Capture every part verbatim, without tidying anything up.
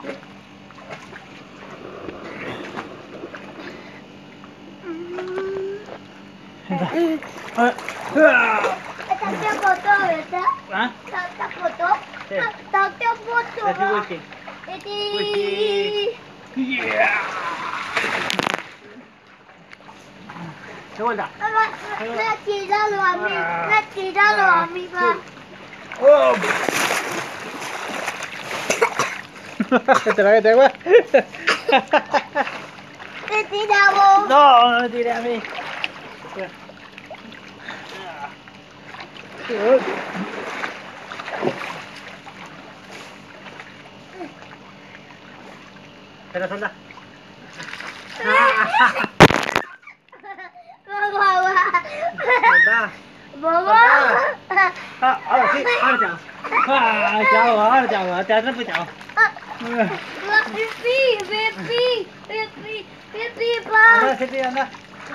Está haciendo foto, ¿verdad? ¿Ah? Está está foto. Sí. Está haciendo foto. Ese whisky. Eti. Yeah. De vuelta. Mamá, me ha tirado a mí. Me ha tirado a mí, va. Oh. ¿Te la metes, güey? Te tiramos. No, no me tiré a mí. Pero solta. Mamá, Solta. mamá. Ah, ahora sí, ahora chao. Ah, chao, ahora chao, te atrapo, chao. Pipi, pipi, pipi, pipi, pa. Anda, sí, anda.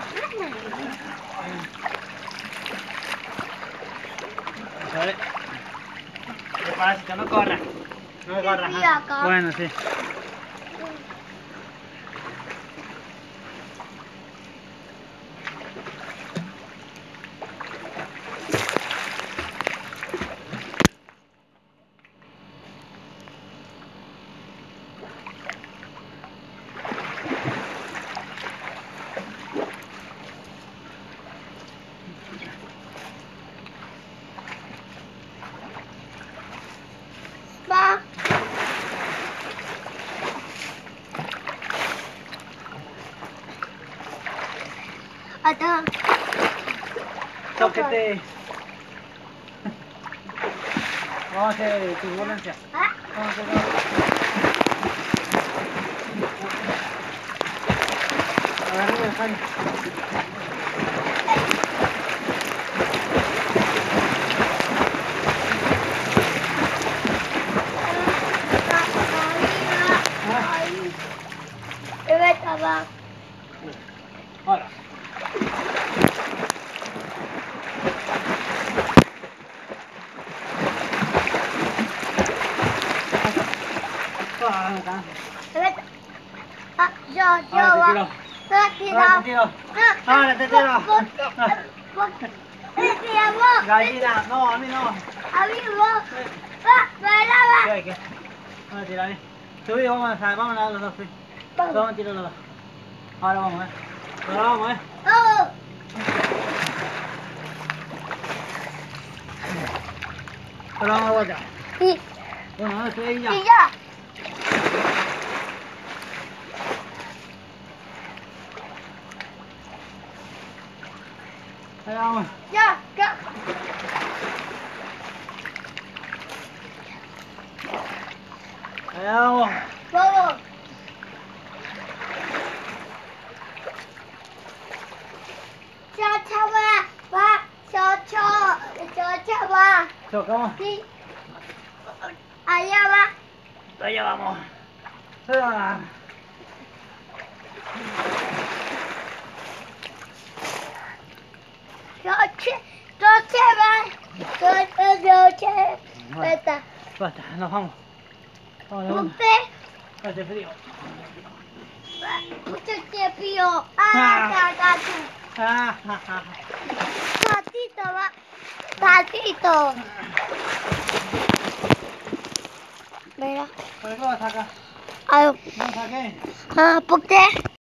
Vale. Despacito, no corras. No corras. Sí, ¿ah? acá. Bueno, sí. Pa. Ada. Tóquete. Vamos a hacer turbulencia. Ah, Vamos a hacer. Agarra el Jaime. ahí. Debe estar. Ahora. Ah, me canso. Debe estar. Ah, yo, yo. Ahora te tiro. No, Ahora te tiro. Ahora te tiro. Te tiramos. Gallina, no, a mí no. A mí vos. Va, va, ¿Qué hay que? Vamos a tirar, ¿eh? Subí, vamos a dejar, vamos a dar los dos, sí. Vamos a tirar los dos. Ahora vamos, ¿eh? Ahora vamos, ¿eh? Vamos. Ahora vamos a vuelta. Y, Uno, dos, tres y ya. y ya. Ahí vamos. Ya, ya. Ahí vamos. Vamos. Chao, chao, va. Va. Chao, chao. Chao, chao, va. Chocamos. Sí. Allá va. Allá vamos. Ah. Noche, noche va. Noche, noche. Bueno, Está. basta, nos vamos. Vamos, vamos. Usted. Hace frío. Usted te pío. Ah, gato. Ah, ja, ja. Gatito va. Gatito. Mira. ¿Por qué lo vas a sacar? Ah, No saqué. ah, ¿por qué?